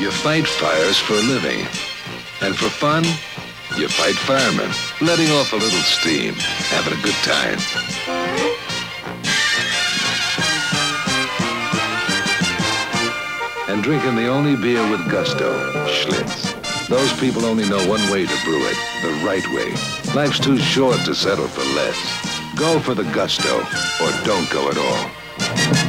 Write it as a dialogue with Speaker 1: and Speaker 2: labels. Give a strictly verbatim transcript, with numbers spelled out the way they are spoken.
Speaker 1: You fight fires for a living. And for fun, you fight firemen, letting off a little steam, having a good time. And drinking the only beer with gusto, Schlitz. Those people only know one way to brew it, the right way. Life's too short to settle for less. Go for the gusto, or don't go at all.